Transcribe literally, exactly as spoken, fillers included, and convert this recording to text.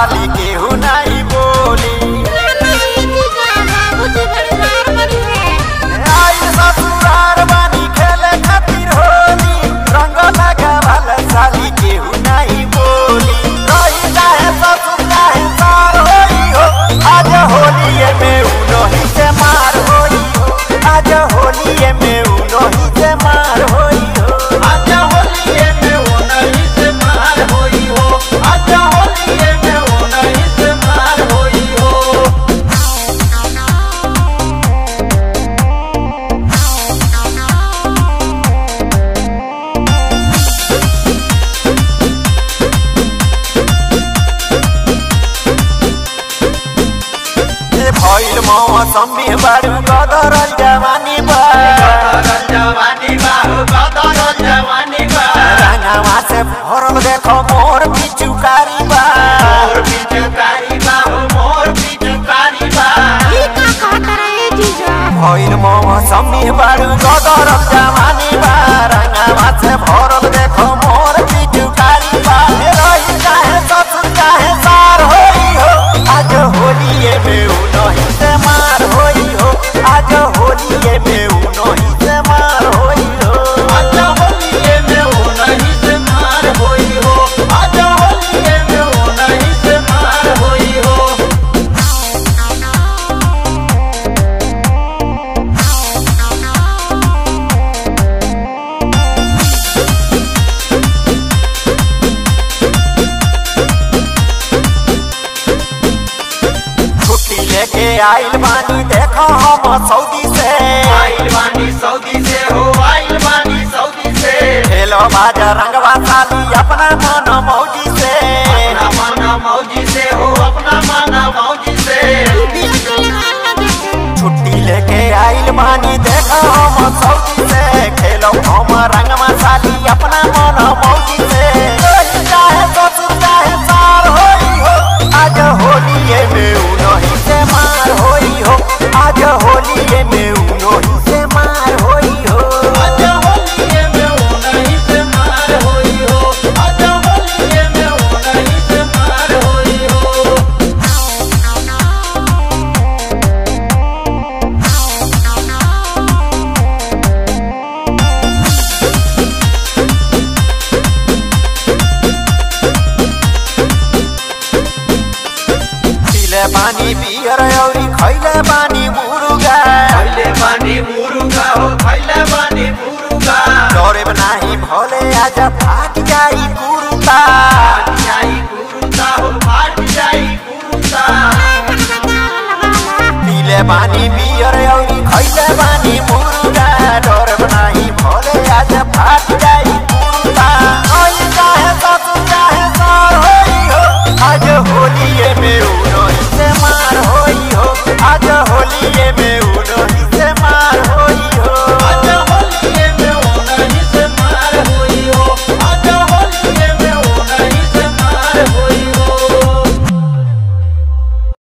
साली केहू नहीं बोली। आई ससुरार बानी खेले खातिर होली, रंग लगावल साली केहू नहीं बोली। रही चाहे ससुर चाहे सार होई हो, आज होलिये में उनही से मार होई हो। आज होलिये में उनही से मार होई हो। आज होलिये में उनही से मार होई हो। आज होलिये में उनही से मार होई हो। भइल मौसम में बारू गदरल जवानी बा, गदरल जवानी बा हो, गदरल जवानी बा। रंगवा से भरल देखो मोर पिचुकारी बा, मोर पिचुकारी बा हो, मोर पिचुकारी बा। भइल मौसम में बारू गदरल जवानी बा, रंगवा से भरल देखो मोर पिचुकारी बा। रही चाहे ससुर चाहे सार होई हो, आज होलिये में उनही से मार होई हो। आज होलिये में उनही से मार होई हो। आज होलिये में उनही से मार होई हो। आज होलिये में उनही से मार होई हो। छुट्टी लेके आइल बानी देखो हम सऊदी से, आइल बानी सऊदी से हो, आइल बानी सऊदी से। खेलो बाजा रंगवा साली अपना मन मौजी से। अपना माना मौजी से हो, अपना माना मौजी से। छुट्टी लेके आइल बानी देखो हम सऊदी से, खेलो हम रंगवा साली अपना मन मौजी से। रही चाहे ससुर चाहे सार होई हो, आज होलिये में उनही से मार होई हो। आज होलिये में उनही से मार होई हो। आज होलिये में उनही से मार होई हो। आज होलिये में उनही से मार होई हो। पीले पानी पियर औरी खैले पानी मुर्गा, खैले बानी मुर्गा हो, खैले बानी मुर्गा। डरे नाही भले आज फाट जाई कुर्ता। फाट जाई कुर्ता हो, फाट जाई कुर्ता। पीले पानी पियर औरी खैले पानी मुर्गा, डरे नाही भले आज फाट जाई कुर्ता। रही चाहे ससुर चाहे सार होई हो, आज होलिये में उनही से मार होई हो। आज होलिये में